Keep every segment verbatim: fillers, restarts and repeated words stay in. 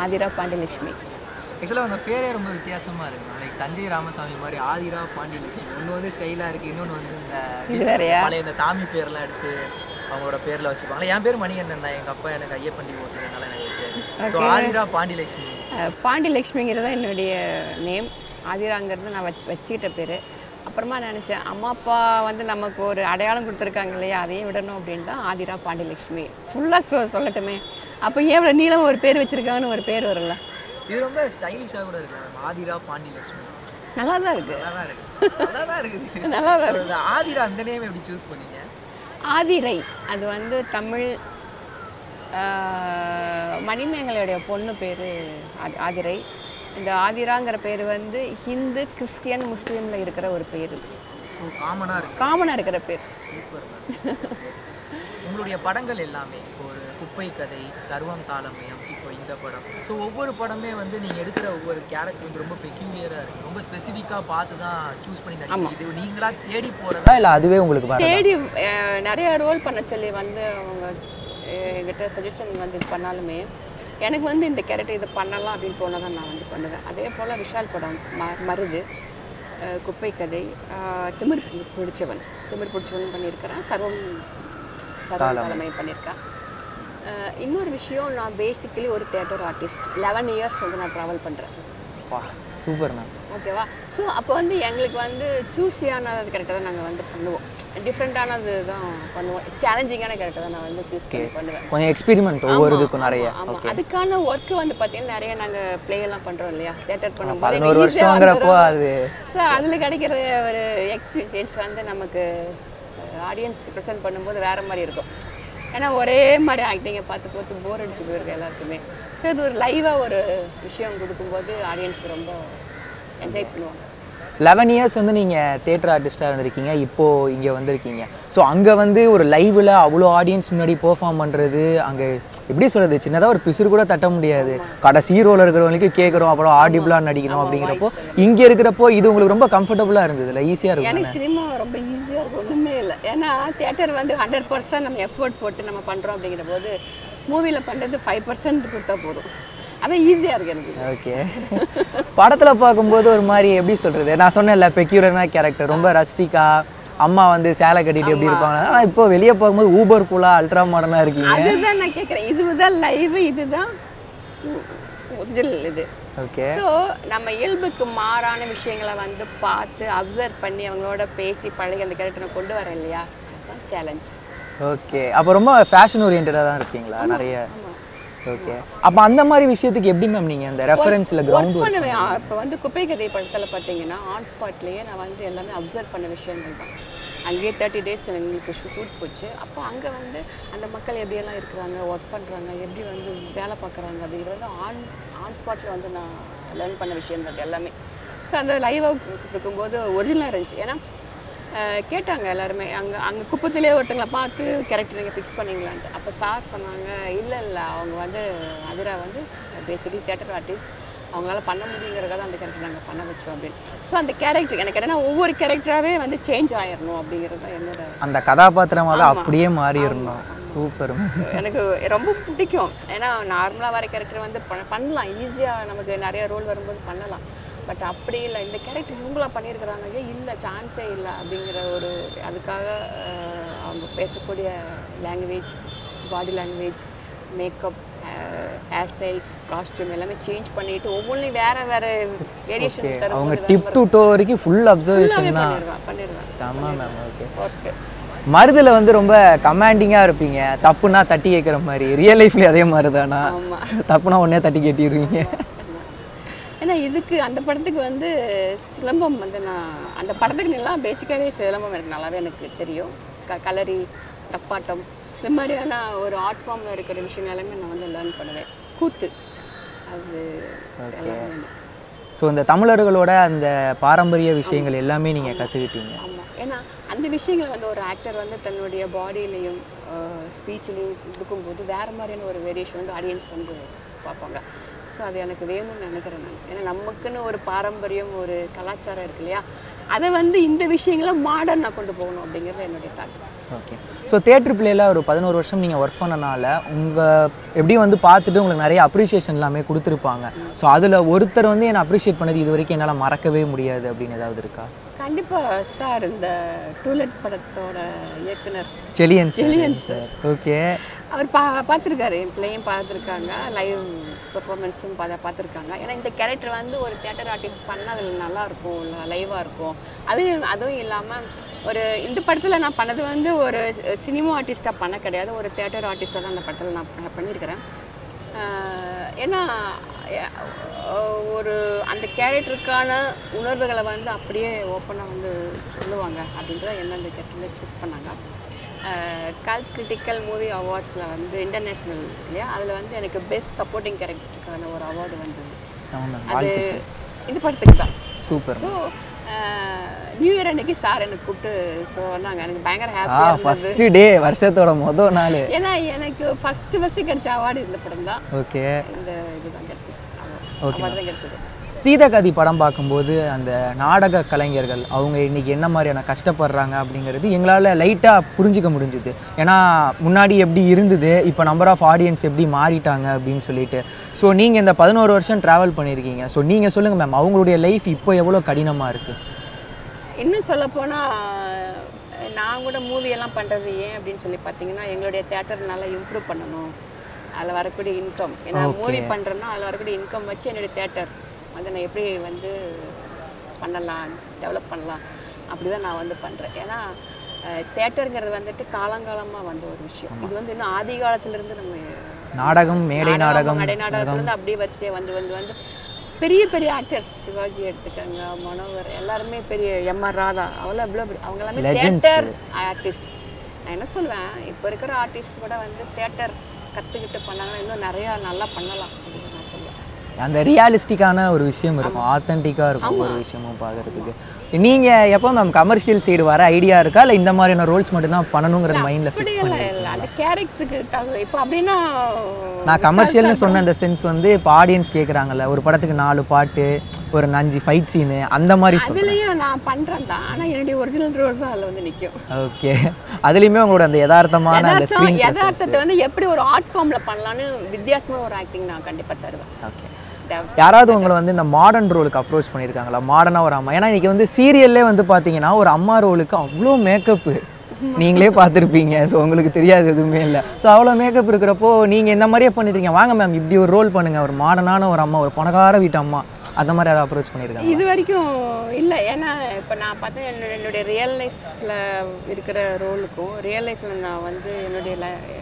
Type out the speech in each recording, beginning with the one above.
Adhira Pandilakshmi. Actually, உங்க பேரே ரொம்ப வித்தியாசமா இருக்கு. லைக் சஞ்சய் ராமசாமி மாதிரி ஆதிரா பாண்டிலட்சுமி. ஒன்னு வந்து ஸ்டைலா இருக்கு, இன்னொன்னு வந்து இந்த பழைய இந்த சாமி பேர்லாம் எடுத்து அவங்களோட பேர்ல வச்சிருப்பாங்க. என் பேர் மணிகண்டன் தான். எங்க அப்பா எனக்கு ஐயப்பண்டி ஓட்டுறதுனால எனக்கு வச்சாரு. சோ ஆதிரா பாண்டிலட்சுமி. பாண்டிலட்சுமிங்கிறது என்னுடைய நேம். ஆதிராங்கிறது நான் வச்சுக்கிட்ட பேர். அப்புறமா நினச்சேன் அம்மா அப்பா வந்து நமக்கு ஒரு அடையாளம் கொடுத்துருக்காங்க இல்லையா, அதையும் விடணும் அப்படின்னு தான் ஆதிரா பாண்டிலட்சுமி ஃபுல்லாக சொ சொல்லட்டுமே. அப்போ எவ்வளோ நீளம் ஒரு பேர் வச்சுருக்காங்கன்னு ஒரு பேர் வரல. இது ரொம்ப ஸ்டைலிஷாக கூட இருக்கு. ஆதிரா பாண்டிலட்சுமி நல்லா தான் இருக்குது. நல்லா தான் இருக்குது நல்லா தான் இருக்குது நல்லா தான் இருக்குது. ஆதிரா அந்த நேம் எப்படி சூஸ் பண்ணீங்க? ஆதிரை அது வந்து தமிழ் மணிமேகலையுடைய பொண்ணு பேர் ஆதிரை. இந்த ஆதிராங்கிற பேர் வந்து ஹிந்து கிறிஸ்டியன் முஸ்லீமில் இருக்கிற ஒரு பேர். காமனாக இருக்கு காமனாக இருக்கிற பேர். உங்களுடைய படங்கள் எல்லாமே ஒரு குப்பை கதை, சர்வம் தாளமயம், இப்போ இந்த படம், ஸோ ஒவ்வொரு படமே வந்து நீங்கள் எடுக்கிற ஒவ்வொரு கேரக்டர் வந்து ரொம்ப பெக்யூலியராக இருக்குது. ரொம்ப ஸ்பெசிஃபிக்காக பார்த்து தான் சூஸ் பண்ணி நடிக்கிறீங்க. இது நீங்களாக தேடி போகிறதா இல்லை அதுவே உங்களுக்கு தேடி நிறைய ரோல் பண்ண சொல்லி வந்து அவங்க எங்கிட்ட சஜஷன் வந்து இது பண்ணாலுமே எனக்கு வந்து இந்த கேரக்டர் இதை பண்ணலாம் அப்படின்னு போனால் நான் வந்து பண்ணுவேன். அதே போல் விஷால் படம் ம மருது, குப்பை கதை, திமிர் பிடிச்சவன் திமிர் பிடிச்சவன் பண்ணியிருக்கிறேன். சர்வம் சர்வம் தலைமை பண்ணியிருக்கேன். இன்னொரு விஷயம், நான் பேசிக்கலி ஒரு தியேட்டர் ஆர்டிஸ்ட். லெவன் இயர்ஸ் வந்து நான் ட்ராவல் பண்ணுறேன். Super ma'am. ஓகேவா? ஸோ அப்போ வந்து எங்களுக்கு வந்து சூஸியானது கேரக்டர் தான் நாங்கள் வந்து பண்ணுவோம். டிஃப்ரெண்ட்டானது தான் பண்ணுவோம். சேலஞ்சிங்கான கேரக்டர் தான் நான் வந்து சூஸ் பண்ணி பண்ணுவேன். கொஞ்சம் எக்ஸ்பெரிமெண்ட் ஒவ்வொரு இதுக்கும் நிறைய. ஆமாம், அதுக்கான ஒர்க்கு வந்து பார்த்தீங்கன்னா நிறைய நாங்கள் ப்ளே எல்லாம் பண்ணுறோம் இல்லையா, தியேட்டர் பண்ணும்போது பதினோரு வருஷங்கிறப்போ அது ஸோ அதில் கிடைக்கிற ஒரு எக்ஸ்பீரியன்ஸ் வந்து நமக்கு ஆடியன்ஸ்க்கு ப்ரெசென்ட் பண்ணும்போது வேறு மாதிரி இருக்கும். ஏன்னா ஒரே மாதிரி ஆக்டிங்கை பார்த்து பார்த்து போர் அடிச்சு போயிருக்கு எல்லாருக்குமே. ஸோ இது ஒரு லைவாக ஒரு விஷயம் கொடுக்கும்போது ஆடியன்ஸ்க்கு ரொம்ப என்ஜாய் பண்ணுவாங்க. லெவன் இயர்ஸ் வந்து நீங்கள் தியேட்டர் ஆர்டிஸ்ட்டாக இருந்திருக்கீங்க, இப்போது இங்கே வந்திருக்கீங்க. ஸோ அங்கே வந்து ஒரு லைவில் அவ்வளோ ஆடியன்ஸ் முன்னாடி பெர்ஃபார்ம் பண்ணுறது, அங்கே எப்படி சொல்கிறது, சின்னதாக ஒரு பிசுறு கூட தட்ட முடியாது. கடைசி ரோல் இருக்கிறவங்களுக்கு கேட்குறோம், அப்புறம் ஆடிபிளாக நடிக்கணும் அப்படிங்கிறப்போ இங்கே இருக்கிறப்போ இது உங்களுக்கு ரொம்ப கம்ஃபர்டபுளாக இருந்தது இல்லை, ஈஸியாக இருக்கும்? எனக்கு சினிமா ரொம்ப ஈஸியாக இருக்கும், ஒன்றுமே இல்லை. ஏன்னா தியேட்டர் வந்து ஹண்ட்ரட் பர்சன்ட் நம்ம எஃபர்ட் போட்டு நம்ம பண்ணுறோம் அப்படிங்கிற போது மூவியில் பண்ணுறது ஃபைவ் பர்சன்ட் கொடுத்தா போதும். அதான் ஈஸியாக இருக்கிறது. ஓகே. படத்தில் பார்க்கும்போது ஒரு மாதிரி எப்படி சொல்கிறது, நான் சொன்னேன்ல பெக்யூலரான கேரக்டர், ரொம்ப ரஸ்டிக்காக அம்மா வந்து சேலை கட்டிட்டு எப்படி இருப்பாங்க. ஆனால் இப்போ வெளியே பார்க்கும்போது ஊபர் கூலாக அல்ட்ரா மாடர்னாக இருக்கீங்க. அதுதான் நான் கேட்குறேன். இதுதான் லைவ், இதுதான் ஒரிஜினல் இது. ஓகே. ஸோ நம்ம இயல்புக்கு மாறான விஷயங்களை வந்து பார்த்து அப்சர்வ் பண்ணி அவங்களோட பேசி பழகி அந்த கேரக்டரை கொண்டு வரேன் இல்லையா, அதுதான் சேலஞ்ச். ஓகே. அப்போ ரொம்ப ஃபேஷன் ஓரியன்டாக தான் இருப்பீங்களா நிறைய? ஓகே. அப்போ அந்த மாதிரி விஷயத்துக்கு எப்படி மேம் நீங்கள் அந்த ரெஃபரன்ஸில் கிரவுண்ட் பண்ணுவேன்? இப்போ வந்து குப்பை கதை படத்தில் பார்த்தீங்கன்னா ஆன் ஸ்பாட்லேயே நான் வந்து எல்லாமே அப்சர்வ் பண்ண விஷயங்கள் தான். அங்கேயே தேர்ட்டி டேஸ் எங்களுக்கு ஷூட் போச்சு. அப்போ அங்கே வந்து அந்த மக்கள் எப்படியெல்லாம் இருக்கிறாங்க, ஒர்க் பண்ணுறாங்க, எப்படி வந்து வேலை பார்க்குறாங்க அப்படிங்கிறது வந்து ஆன் ஆன் ஸ்பாட்டில் வந்து நான் லேர்ன் பண்ண விஷயம் தான் எல்லாமே. ஸோ அந்த லைவாக இருக்கும்போது ஒரிஜினலாக இருந்துச்சு. ஏன்னா கேட்டாங்க எல்லாருமே, அங்கே அங்கே குப்பத்திலே ஒருத்தங்களை பார்த்து கேரக்டர் நீங்கள் ஃபிக்ஸ் பண்ணிங்களான்ட்டு. அப்போ சார் சொன்னாங்க, இல்லை இல்லை அவங்க வந்து அதிரா வந்து பேசிக்கலி தியேட்டர் ஆர்டிஸ்ட், அவங்களால பண்ண முடியுங்கிறதுக்காக தான் அந்த கேரக்டர் நாங்கள் பண்ண வச்சோம் அப்படின்னு. ஸோ அந்த கேரக்டர் எனக்கு என்னென்னா ஒவ்வொரு கேரக்டராகவே வந்து சேஞ்ச் ஆயிடணும் அப்படிங்கிறது தான் என்னோட அந்த கதாபாத்திரமாக அப்படியே மாறிடணும். சூப்பர். எனக்கு ரொம்ப பிடிக்கும். ஏன்னா நார்மலாக வர கேரக்டர் வந்து பண்ணலாம், ஈஸியாக நமக்கு நிறைய ரோல் வரும்போது பண்ணலாம். பட் அப்படி இல்லை, இந்த கேரக்டர் இவங்களா பண்ணியிருக்கிறாங்க, ஏன் இல்லை சான்ஸே இல்லை அப்படிங்கிற ஒரு அதுக்காக அவங்க பேசக்கூடிய language, body language, makeup, hair styles, costume எல்லாமே சேஞ்ச் பண்ணிட்டு ஒவ்வொன்றையும் வேற வேற வேரியேஷன்ஸ் தரும். அவங்க டிப் டு டோ வரைக்கும் ஃபுல் அப்சர்வேஷன் தான் பண்ணிடுவேன் பண்ணிடுவேன் செம்ம மேம். ஓகே. ஓகே. மருதில் வந்து ரொம்ப கமாண்டிங்காக இருப்பீங்க, தப்புனா தட்டி கேட்குற மாதிரி. ரியல் லைஃப்லேயே அதே மாதிரி தானா? தப்புனா உடனே தட்டி கேட்டிடுவீங்க? ஏன்னா இதுக்கு அந்த படத்துக்கு வந்து சிலம்பம் வந்து நான் அந்த படத்துக்கு நல்லா பேசிக்காகவே சிலம்பம் எனக்கு நல்லாவே எனக்கு தெரியும். க கலரி, தப்பாட்டம், இந்த மாதிரியான ஒரு ஆர்ட் ஃபார்மில் இருக்கிற விஷயம் எல்லாமே நான் வந்து லேர்ன் பண்ணுவேன். கூத்து அது எல்லாமே. ஸோ இந்த தமிழர்களோட அந்த பாரம்பரிய விஷயங்கள் எல்லாமே நீங்கள் கற்றுக்கிட்டீங்க. ஆமாம். ஏன்னா அந்த விஷயங்களை வந்து ஒரு ஆக்டர் வந்து தன்னுடைய பாடியிலையும் ஸ்பீச்லேயும் கொடுக்கும்போது வேறு மாதிரியான ஒரு வேரியேஷன் வந்து ஆடியன்ஸ் வந்து பார்ப்பாங்க. ஸோ அது எனக்கு வேணும்னு நினைக்கிறேன் நான். ஏன்னா நமக்குன்னு ஒரு பாரம்பரியம், ஒரு கலாச்சாரம் இருக்கு இல்லையா, அதை வந்து இந்த விஷயங்களை மாடர்னாக கொண்டு போகணும் அப்படிங்கிறது என்னுடைய தாக்கம். ஓகே. ஸோ தேட்டர் பிளேயில் ஒரு பதினோரு வருஷம் நீங்கள் ஒர்க் பண்ணனால உங்கள் எப்படி வந்து பார்த்துட்டு உங்களுக்கு நிறைய அப்ரிஷியேஷன் எல்லாமே கொடுத்துருப்பாங்க. ஸோ அதில் ஒருத்தர் வந்து என்னை அப்ரிஷியேட் பண்ணது இது வரைக்கும் என்னால் மறக்கவே முடியாது அப்படின்னு ஏதாவது இருக்கா? கண்டிப்பாக சார், இந்த டூ லெட் படத்தோட இயக்குனர் செலியன் செலியன் சார். ஓகே. அவர் பா பார்த்துருக்காரு, என் பிள்ளையும் பார்த்துருக்காங்க, லைவ் பெர்ஃபார்மன்ஸும் பார்த்து பார்த்துருக்காங்க. ஏன்னா இந்த கேரக்டர் வந்து ஒரு தியேட்டர் ஆர்டிஸ்ட் பண்ணால் அதில் நல்லாயிருக்கும், லைவாக இருக்கும். அதுவும் அதுவும் இல்லாமல் ஒரு இந்த படத்தில் நான் பண்ணது வந்து ஒரு சினிமா ஆர்டிஸ்ட்டாக பண்ண கிடையாது, ஒரு தியேட்டர் ஆர்டிஸ்ட்டாக தான் அந்த படத்தில் நான் பண்ணியிருக்கிறேன். ஏன்னா ஒரு அந்த கேரக்டருக்கான உணர்வுகளை வந்து அப்படியே ஓப்பனாக வந்து சொல்லுவாங்க அப்படின்றத என்ன அந்த கேரக்டரில் சூஸ் பண்ணாங்க. கல் கிரிட்டிக்கல் மூவி அவார்ட்ஸில் வந்து இன்டர்நேஷ்னல் இல்லையா, அதில் வந்து எனக்கு பெஸ்ட் சப்போர்ட்டிங் கேரக்டருக்கான ஒரு அவார்டு வந்தது. அது இந்த படத்துக்கு தான். சூப்பர். ஸோ நியூ இயர் அன்னைக்கு சார் எனக்கு கூப்பிட்டு சொன்னாங்க, எனக்கு பயங்கர ஹாப்பியாக ஃபர்ஸ்ட் டே வருஷத்தோட மொதல் நாள். ஏன்னா எனக்கு ஃபஸ்ட்டு ஃபஸ்ட்டு கிடைச்ச அவார்டு இந்த படம் தான். ஓகே. இந்த இதுதான் கிடைச்சது, அவார்டு தான் கிடைச்சது. சீதகதி படம் பார்க்கும்போது அந்த நாடக கலைஞர்கள் அவங்க இன்றைக்கி என்ன மாதிரியான கஷ்டப்படுறாங்க அப்படிங்கிறது எங்களால் லைட்டாக புரிஞ்சிக்க முடிஞ்சுது. ஏன்னா முன்னாடி எப்படி இருந்தது, இப்போ நம்பர் ஆஃப் ஆடியன்ஸ் எப்படி மாறிட்டாங்க அப்படின்னு சொல்லிட்டு. ஸோ நீங்கள் இந்த பதினோரு வருஷம் ட்ராவல் பண்ணியிருக்கீங்க. ஸோ நீங்கள் சொல்லுங்கள் மேம், அவங்களுடைய லைஃப் இப்போ எவ்வளோ கடினமாக இருக்குது? இன்னும் சொல்லப்போனால் நான் கூட மூவியெல்லாம் பண்ணுறது ஏன் அப்படின்னு சொல்லி பார்த்தீங்கன்னா, எங்களுடைய தேட்டர் நல்லா இம்ப்ரூவ் பண்ணணும், அதில் வரக்கூடிய இன்கம். ஏன்னா மூவி பண்ணுறேன்னா அதில் வரக்கூடிய இன்கம் வச்சு என்னுடைய தேட்டர் வந்து நான் எப்படி வந்து பண்ணலாம், டெவலப் பண்ணலாம், அப்படி தான் நான் வந்து பண்ணுறேன். ஏன்னா தேட்டருங்கிறது வந்துட்டு காலங்காலமாக வந்த ஒரு விஷயம். இது வந்து இன்னும் ஆதி காலத்துலேருந்து நம்ம நாடகம், மேடை நாடகம், மேடை நாடகத்துலேருந்து அப்படியே வரிசையாக வந்து வந்து வந்து பெரிய பெரிய ஆக்டர்ஸ், சிவாஜி எடுத்துக்கங்க, மனோகர், எல்லாருமே பெரிய எம்ஆர் ராதா, அவ்வளோ எவ்வளோ அவங்க எல்லாமே தேட்டர் ஆர்டிஸ்ட். நான் என்ன சொல்லுவேன், இப்போ இருக்கிற ஆர்டிஸ்ட் கூட வந்து தேட்டர் கற்றுக்கிட்டு பண்ணாங்கன்னா இன்னும் நிறையா நல்லா பண்ணலாம் அப்படின்னு நான் சொல்லுவேன். அந்த ரியாலிஸ்டிக்கான ஒரு விஷயம் இருக்கும், ஆத்தென்டிக்காக இருக்கும் ஒரு விஷயமும் பார்க்குறதுக்கு. நீங்கள் எப்போ மேம் கமர்ஷியல் சைடு வர ஐடியா இருக்கா, இல்லை இந்த மாதிரியான ரோல்ஸ் மட்டும்தான் பண்ணணுங்கிற மைண்டில் ஃபிக்ஸ் பண்ணி? இல்லை, அந்த கேரக்டருக்கு தகுந்த இப்போ அப்படின்னா நான் கமர்ஷியல்னு சொன்ன அந்த சென்ஸ் வந்து இப்போ ஆடியன்ஸ் கேட்குறாங்கல்ல, ஒரு படத்துக்கு நாலு பாட்டு, ஒரு அஞ்சு ஃபைட் சீனு, அந்த மாதிரி அதுலேயும் நான் பண்ணுறேன் தான். ஆனால் என்னுடைய ஒரிஜினல் ரோல் தான் அதில் வந்து நிற்கும். ஓகே. அதுலேயுமே உங்களோட அந்த யதார்த்தமான அந்த ஸ்க்ரீன் யதார்த்தத்தை வந்து எப்படி ஒரு ஆர்ட் ஃபார்மில் பண்ணலான்னு வித்தியாசமாக ஒரு ஆக்டிங் நான் கண்டிப்பாக தருவேன். ஓகே. யாராவது உங்களை வந்து இந்த மாடர்ன் ரோலுக்கு அப்ரோச் பண்ணியிருக்காங்களா, மாடர்னாக ஒரு அம்மா? ஏன்னா இன்றைக்கி வந்து சீரியல்லே வந்து பார்த்தீங்கன்னா ஒரு அம்மா ரோலுக்கு அவ்வளோ மேக்கப்பு நீங்களே பார்த்துருப்பீங்க. ஸோ உங்களுக்கு தெரியாது எதுவுமே இல்லை. ஸோ அவ்வளோ மேக்கப் இருக்கிறப்போ நீங்கள் இந்த மாதிரியே பண்ணியிருக்கீங்க, வாங்க மேம் இப்படி ஒரு ரோல் பண்ணுங்கள், ஒரு மாடர்னான ஒரு அம்மா, ஒரு பணக்கார வீட்டு அம்மா, அந்த மாதிரி யாராவது அப்ரோச் பண்ணியிருக்காங்க? இது வரைக்கும் இல்லை. ஏன்னா இப்போ நான் பார்த்தேன் என்னோட என்னுடைய ரியல் லைஃப்பில் இருக்கிற ரோலுக்கும் ரியல் லைஃப்பில் நான் வந்து என்னுடைய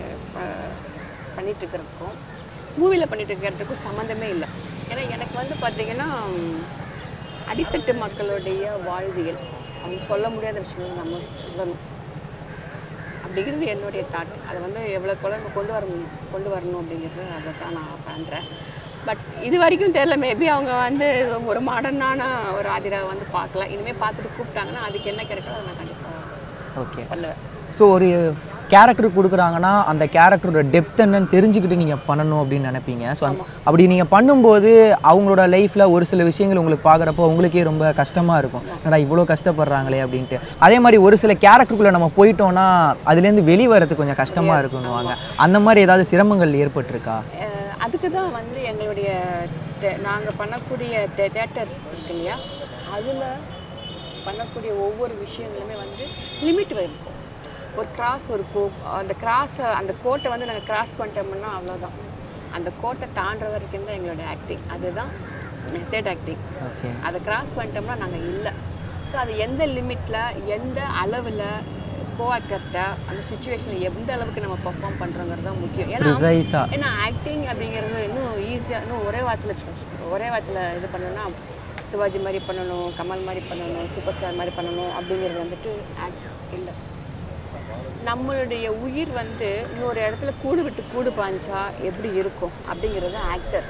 பண்ணிகிட்ருக்கிறதுக்கும் மூவியில் பண்ணிகிட்டு இருக்கிறதுக்கும் சம்மந்தமே இல்லை. ஏன்னா எனக்கு வந்து பார்த்திங்கன்னா அடித்தட்டு மக்களுடைய வாழ்வியல், அவங்க சொல்ல முடியாத விஷயங்கள் நம்ம சொல்லணும் அப்படிங்கிறது என்னுடைய தாட். அதை வந்து எவ்வளோ கூட நம்ம கொண்டு வரணும் கொண்டு வரணும் அப்படிங்கிறது அதை தான் நான் பண்ணுறேன். பட் இது வரைக்கும் தெரியல, மேபி அவங்க வந்து ஒரு மாடர்னான ஒரு ஆதிரா வந்து பார்க்கல, இனிமேல் பார்த்துட்டு கூப்பிட்டாங்கன்னா அதுக்கு என்ன கேரக்டரோ அதை நான் கண்டிப்பாக ஓகே பண்ணுவேன். ஸோ ஒரு கேரக்டர் கொடுக்குறாங்கன்னா அந்த கேரக்டரோட டெப்த் என்னன்னு தெரிஞ்சுக்கிட்டு நீங்கள் பண்ணணும் அப்படின்னு நினைப்பீங்க. ஸோ அப்படி நீங்கள் பண்ணும்போது அவங்களோட லைஃப்பில் ஒரு சில விஷயங்கள் உங்களுக்கு பார்க்குறப்போ உங்களுக்கே ரொம்ப கஷ்டமாக இருக்கும், ஏன்னா இவ்வளோ கஷ்டப்படுறாங்களே அப்படின்ட்டு. அதே மாதிரி ஒரு சில கேரக்டருக்குள்ளே நம்ம போயிட்டோன்னா அதுலேருந்து வெளியே வரது கொஞ்சம் கஷ்டமாக இருக்குன்னுவாங்க. அந்த மாதிரி ஏதாவது சிரமங்கள் ஏற்பட்டிருக்கா? அதுக்கு தான் வந்து எங்களுடைய நாங்கள் பண்ணக்கூடிய தேட்டர் இருக்கு இல்லையா, அதில் பண்ணக்கூடிய ஒவ்வொரு விஷயங்களுமே வந்து லிமிட் இருக்கும். ஒரு கிராஸ், ஒரு கோ அந்த கிராஸை அந்த கோட்டை வந்து நாங்கள் கிராஸ் பண்ணிட்டோம்னா அவ்வளோதான். அந்த கோட்டை தாண்டுற வரைக்கும் தான் எங்களுடைய ஆக்டிங், அதுதான் மெத்தட் ஆக்டிங். அதை கிராஸ் பண்ணிட்டோம்னா நாங்கள் இல்லை. ஸோ அது எந்த லிமிட்டில், எந்த அளவில், கோ ஆக்டர்கிட்ட அந்த சுச்சுவேஷனில் எந்த அளவுக்கு நம்ம பர்ஃபார்ம் பண்ணுறோங்கிறது தான் முக்கியம். ஏன்னா ஏன்னா ஆக்டிங் அப்படிங்கிறது இன்னும் ஈஸியாக, இன்னும் ஒரே வாரத்தில் ஒரே வாரத்தில் இது பண்ணணும்னா சிவாஜி மாதிரி பண்ணணும், கமல் மாதிரி பண்ணணும், சூப்பர் ஸ்டார் மாதிரி பண்ணணும் அப்படிங்கிறது வந்துட்டு ஆக்ட் இல்லை. நம்மளுடைய உயிர் வந்து இன்னொரு இடத்துல கூடு விட்டு கூடு பாஞ்சா எப்படி இருக்கும் அப்படிங்கிறது ஆக்டர்.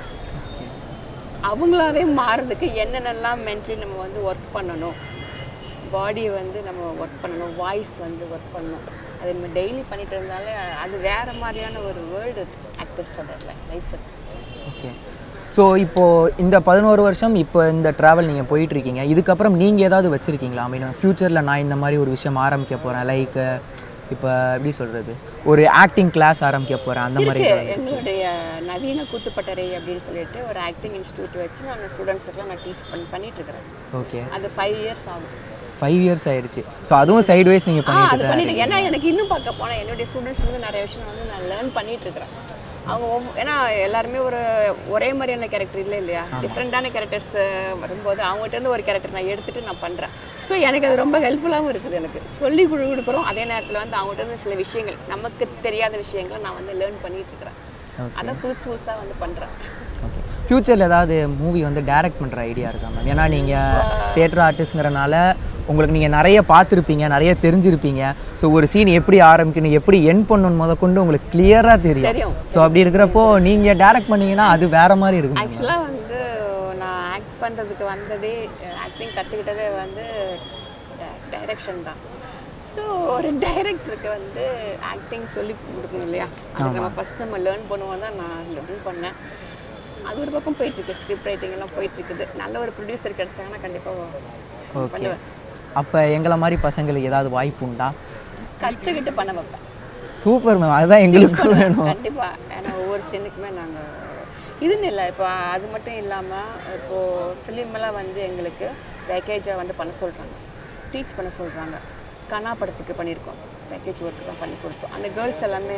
அவங்களாவே மாறுறதுக்கு என்னென்னலாம் மென்டலி நம்ம வந்து ஒர்க் பண்ணணும், பாடியை வந்து நம்ம ஒர்க் பண்ணணும், வாய்ஸ் வந்து ஒர்க் பண்ணணும், அது நம்ம டெய்லி பண்ணிட்டு இருந்தாலே அது வேறு மாதிரியான ஒரு வேர்ல்டு ஆக்டர்ஸோட லைஃப். ஓகே. ஸோ இப்போது இந்த பதினோரு வருஷம் இப்போ இந்த ட்ராவல் நீங்கள் போயிட்டுருக்கீங்க, இதுக்கப்புறம் நீங்கள் ஏதாவது வச்சுருக்கீங்களா? மீன் ஃப்யூச்சரில் நான் இந்த மாதிரி ஒரு விஷயம் ஆரம்பிக்க போகிறேன், லைக் இப்போ எப்படி சொல்கிறது ஒரு ஆக்டிங் கிளாஸ் ஆரம்பிக்க போகிறேன் அந்த மாதிரி எங்களுடைய நவீன கூத்துப்பட்டறை அப்படின்னு சொல்லிட்டு ஒரு ஆக்டிங் இன்ஸ்டியூட் வச்சு நான் ஸ்டூடெண்ட்ஸுக்குலாம் நான் டீச் பண்ணி பண்ணிட்டு இருக்கிறேன். ஓகே. அது ஃபைவ் இயர்ஸ் ஆகுது. ஃபைவ் இயர்ஸ் ஆயிடுச்சு. ஸோ அதுவும் சைடு வைஸ் நீங்கள் பண்ணிட்டு பண்ணிட்டு ஏன்னா எனக்கு இன்னும் பார்க்க போனால் என்னுடைய ஸ்டூடெண்ட்ஸ் வந்து நிறைய விஷயம் வந்து நான் லேர்ன் பண்ணிட்டு இருக்கிறேன். அவங்க ஏன்னா எல்லாருமே ஒரு ஒரே மாதிரியான கேரக்டர் இல்லை இல்லையா, டிஃப்ரெண்ட்டான கேரக்டர்ஸ் வரும்போது அவங்ககிட்ட ஒரு கேரக்டர் நான் எடுத்துகிட்டு நான் பண்ணுறேன். ஸோ எனக்கு அது ரொம்ப ஹெல்ப்ஃபுல்லாகவும் இருக்குது. எனக்கு சொல்லி கொடுக்குறோம், அதே நேரத்தில் வந்து அவங்ககிட்ட சில விஷயங்கள் நமக்கு தெரியாத விஷயங்களை நான் வந்து லேர்ன் பண்ணிட்டு இருக்கிறேன். அதான் புதுசு புதுசாக வந்து பண்ணுறேன். ஃப்யூச்சரில் ஏதாவது மூவி வந்து டைரக்ட் பண்ணுற ஐடியா இருக்கா மேம்? ஏன்னா நீங்கள் தியேட்டர் ஆர்டிஸ்ட்ங்கிறனால உங்களுக்கு நீங்கள் நிறைய பார்த்துருப்பீங்க, நிறைய தெரிஞ்சிருப்பீங்க. ஸோ ஒரு சீன் எப்படி ஆரம்பிக்கணும், எப்படி என் பண்ணணும் முத கொண்டு உங்களுக்கு கிளியராக தெரியும். ஸோ அப்படி இருக்கிறப்போ நீங்கள் டைரக்ட் பண்ணிங்கன்னா அது வேறு மாதிரி இருக்கும். ஆக்சுவலாக வந்து நான் ஆக்ட் பண்ணுறதுக்கு வந்ததே, ஆக்டிங் கற்றுக்கிட்டதே வந்து டைரக்ஷன் தான். ஸோ ஒரு டைரக்டருக்கு வந்து ஆக்டிங் சொல்லி கொடுக்கணும் இல்லையா, அது நம்ம ஃபஸ்ட் நம்ம லேர்ன் பண்ணுவோம் தான் நான் லேர்ன் பண்ணேன். அது ஒரு பக்கம் போயிட்டுருக்கு, ஸ்கிரிப்ட் ரைட்டிங் எல்லாம் போயிட்டுருக்குது. நல்ல ஒரு ப்ரொடியூசர் கிடைச்சாங்கன்னா கண்டிப்பாக பண்ணுவேன். அப்போ எங்களை மாதிரி பசங்களுக்கு ஏதாவது வாய்ப்பு உண்டா? கற்றுக்கிட்டு பண்ண வைப்பேன். சூப்பர் மேம், அதுதான் எங்களுக்கு வேணும். கண்டிப்பாக. ஏன்னா ஒவ்வொரு சீனுக்குமே நாங்கள் இதுன்னு இல்லை, இப்போ அது மட்டும் இல்லாமல் இப்போது ஃபிலிமெல்லாம் வந்து எங்களுக்கு பேக்கேஜாக வந்து பண்ண சொல்கிறாங்க, டீச் பண்ண சொல்கிறாங்க. கனா படத்துக்கு பண்ணியிருக்கோம், பேக்கேஜ் ஒர்க்கு தான் பண்ணி கொடுத்தோம். அந்த கேர்ள்ஸ் எல்லாமே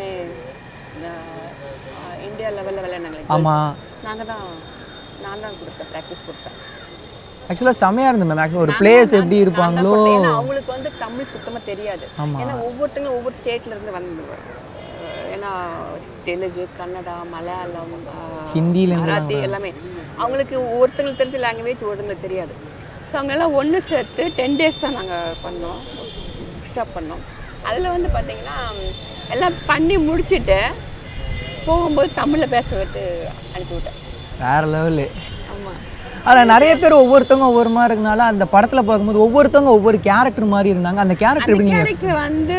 இந்தியா லெவலில் விளையாடுனாங்களே, ஆமாம், நாங்கள் தான் நான் தான் கொடுத்தேன், ப்ராக்டிஸ் கொடுத்தேன். ஆக்சுவலாக செமையாக இருந்தது மேம். ஆக்சுவலாக ஒரு பிளேஸ் எப்படி இருப்பாங்களோ, அவங்களுக்கு வந்து தமிழ் சுத்தமாக தெரியாது. ஏன்னா ஒவ்வொருத்தங்களும் ஒவ்வொரு ஸ்டேட்லேருந்து வந்து, ஏன்னா தெலுங்கு, கன்னடா, மலையாளம், ஹிந்தியில், மராத்தி எல்லாமே அவங்களுக்கு ஒவ்வொருத்தங்களுக்கு தெரிஞ்ச லாங்குவேஜ் ஒழுங்கு தெரியாது. ஸோ அவங்கெல்லாம் ஒன்று சேர்த்து டென் டேஸ் தான் நாங்கள் பண்ணோம், ஷாப் பண்ணோம். அதில் வந்து பார்த்திங்கன்னா எல்லாம் பண்ணி முடிச்சுட்டு போகும்போது தமிழில் பேச விட்டு அனுப்பிவிட்டேன். வேறு லெவலு. ஆமாம். அதில் நிறைய பேர் ஒவ்வொருத்தவங்க ஒவ்வொரு மாதிரி இருக்கனால அந்த படத்தில் பார்க்கும்போது ஒவ்வொருத்தவங்க ஒவ்வொரு கேரக்டர் மாதிரி இருந்தாங்க. அந்த கேரக்டர் எப்படி கேரக்டர் வந்து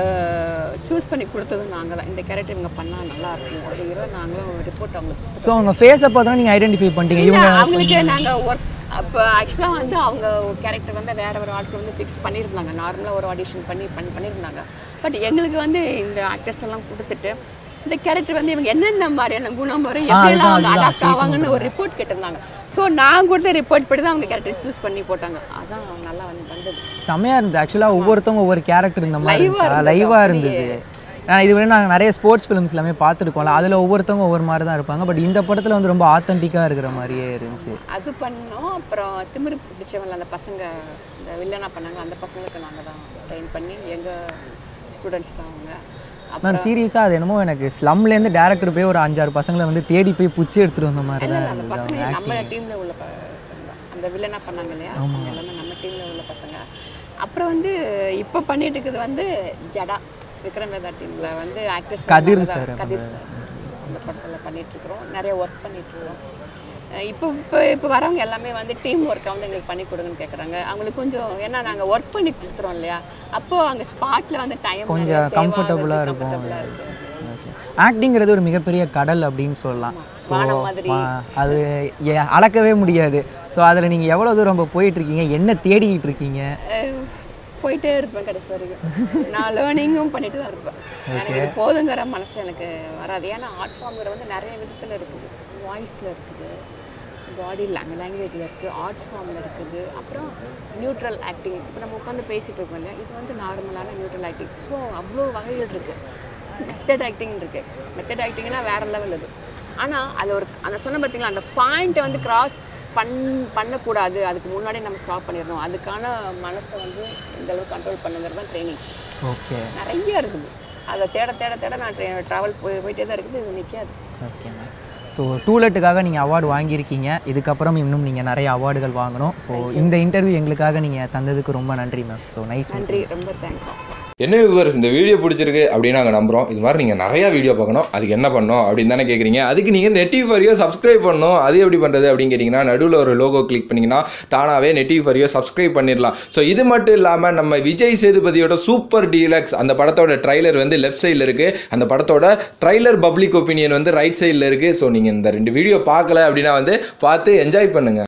சூஸ் பண்ணி கொடுத்தது நாங்கள் தான். இந்த கேரக்டர் இவங்க பண்ணால் நல்லா இருக்கும் அப்படிங்கிற நாங்களும் ரிப்போர்ட் அவங்களுக்கு. ஸோ அவங்க ஃபேஸை பார்த்தா நீங்கள் ஐடென்டிஃபை பண்ணிட்டீங்க இவங்க அவங்களுக்கு. நாங்கள் ஒர்க் அப்போ ஆக்சுவலாக வந்து அவங்க கேரக்டர் வந்து வேறு ஒரு ஆட்கள் வந்து ஃபிக்ஸ் பண்ணியிருந்தாங்க, நார்மலாக ஒரு ஆடிஷன் பண்ணி பண்ணி பண்ணியிருந்தாங்க. பட் எங்களுக்கு வந்து இந்த ஆக்டர்ஸ் எல்லாம் கொடுத்துட்டு இந்த கேரக்டர் வந்து இவங்க என்னென்ன மாதிரியான குணம் வரும், எப்படியெல்லாம் அவங்க அடாப்ட் ஆவாங்கன்னு ஒரு ரிப்போர்ட் கேட்டிருந்தாங்க. ஸோ நான் கொடுத்த ரிப்போர்ட் படி தான் அவங்க கேரக்டர் சூஸ் பண்ணி போட்டாங்க. அதான் நல்லா வந்து வந்தது. செமையாக இருந்தது. ஆக்சுவலாக ஒவ்வொருத்தவங்க ஒவ்வொரு கேரக்டர் இந்த மாதிரி லைவாக இருந்தது. இது வரை நாங்கள் நிறைய ஸ்போர்ட்ஸ் ஃபிலிம்ஸ் எல்லாமே பார்த்துருக்கோம்ல, அதில் ஒவ்வொருத்தவங்க ஒவ்வொரு மாதிரி தான் இருப்பாங்க. பட் இந்த படத்தில் வந்து ரொம்ப ஆத்தென்டிக்காக இருக்கிற மாதிரியே இருந்துச்சு. அது பண்ணோம். அப்புறம் திமிரு பிடிச்சவங்க அந்த பசங்க இந்த வில்லனா பண்ணாங்க, அந்த பசங்களுக்கு நாங்கள் தான் ட்ரெயின் பண்ணி எங்கள் ஸ்டூடெண்ட்ஸ் தான் அவங்க. மேம் சீரியஸாக அது என்னமோ எனக்கு ஸ்லம்லேருந்து டேரக்டர் போய் ஒரு அஞ்சாறு பசங்களை வந்து தேடி போய் பிடிச்சி எடுத்துகிட்டு வந்த மாதிரி தான். அந்த பசங்க நம்ம டீமில் உள்ள அந்த வில்லனா பண்ணாங்க இல்லையா, எல்லாமே நம்ம டீமில் உள்ள பசங்க. அப்புறம் வந்து இப்போ பண்ணிட்டு இருக்குது வந்து ஜடா விக்ரம் வேதா டீமில் வந்து actress Kathir sir. Kathir sir அந்த படத்தில் பண்ணிகிட்ருக்குறோம், நிறைய ஒர்க் பண்ணிகிட்ருக்கோம். இப்போ இப்போ இப்போ வரவங்க எல்லாமே வந்து டீம் ஒர்க்கை வந்து எங்களுக்கு பண்ணி கொடுங்கன்னு கேட்குறாங்க. அவங்களுக்கு கொஞ்சம் ஏன்னா நாங்கள் ஒர்க் பண்ணி கொடுத்துறோம் இல்லையா, அப்போது அங்கே ஸ்பாட்டில் வந்து டைம் கொஞ்சம் கம்ஃபர்டபுளாக இருக்கும். ஆக்டிங்கிறது ஒரு மிகப்பெரிய கடல் அப்படின்னு சொல்லலாம். ஸோ அது அளக்கவே முடியாது. ஸோ அதில் நீங்கள் எவ்வளோ தூரம் ரொம்ப போயிட்டுருக்கீங்க, என்ன தேடிக்கிட்டு இருக்கீங்க? போயிட்டே இருப்பேன் கடைசி வரைக்கும். நான் லேர்னிங்கும் பண்ணிட்டு தான் இருப்பேன். எனக்கு இது போதுங்கிற மனசு எனக்கு வராது. ஏன்னா ஆர்ட் ஃபார்ம்ங்கிற வந்து நிறைய விதத்தில் இருக்குது. வாய்ஸில் இருக்குது, பாடி லாங் லாங்குவேஜில் இருக்குது, ஆர்ட் ஃபார்மில் இருக்குது, அப்புறம் நியூட்ரல் ஆக்டிங். இப்போ நம்ம உட்காந்து பேசிகிட்டு இருக்கோம் இல்லையா, இது வந்து நார்மலான நியூட்ரல் ஆக்டிங். ஸோ அவ்வளோ வகைகள் இருக்குது. மெத்தட் ஆக்டிங் இருக்குது. மெத்தட் ஆக்டிங்னா வேறு லெவல் அது. ஆனால் அதில் ஒரு அந்த சொன்ன பார்த்தீங்களா, அந்த பாயிண்ட்டை வந்து கிராஸ் பண் பண்ணக்கூடாது, அதுக்கு முன்னாடி நம்ம ஸ்டாப் பண்ணிடணும். அதுக்கான மனசை வந்து இந்த அளவுக்கு கண்ட்ரோல் பண்ணுங்கிறது தான் ட்ரைனிங். ஓகே, நிறைய இருக்குது. அதை தேட தேட தேட நான் ட்ரெ ட்ராவல் போய் போயிட்டே தான் இருக்குது, இது நிற்காது. Okay ma'am. ஸோ டூ லெட்டுக்காக நீங்கள் அவார்டு வாங்கியிருக்கீங்க, இதுக்கப்புறம் இன்னும் நீங்கள் நிறைய அவார்டுகள் வாங்கணும். ஸோ இந்த இன்டர்வியூ எங்களுக்காக நீங்கள் தந்ததுக்கு ரொம்ப நன்றி மேம். So nice. நன்றி, ரொம்ப தேங்க்ஸ். என்ன வியூவர்ஸ், இந்த வீடியோ பிடிச்சிருக்கு அப்படின்னு நாங்கள் நம்புகிறோம். இது மாதிரி நீங்கள் நிறையா வீடியோ பார்க்கணும், அதுக்கு என்ன பண்ணணும் அப்படின்னு தானே கேட்குறீங்க. அதுக்கு நீங்கள் நெட்டி ஃபாரியோ சப்ஸ்கிரைப் பண்ணணும். அது எப்படி பண்ணுறது அப்படின்னு கேட்டிங்கன்னா, நடுவில் ஒரு லோகோ கிளிக் பண்ணிங்கன்னா தானாகவே நெட்டி ஃபாரியோ சப்ஸ்கிரைப் பண்ணிடலாம். ஸோ இது மட்டும் இல்லாமல் நம்ம விஜய் சேதுபதியோட சூப்பர் டீலக்ஸ் அந்த படத்தோட ட்ரைலர் வந்து லெஃப்ட் சைடில் இருக்குது, அந்த படத்தோட ட்ரைலர் பப்ளிக் ஒப்பீனியன் வந்து ரைட் சைடில் இருக்குது. ஸோ நீங்கள் இந்த ரெண்டு வீடியோ பார்க்கல அப்படின்னா வந்து பார்த்து என்ஜாய் பண்ணுங்கள்.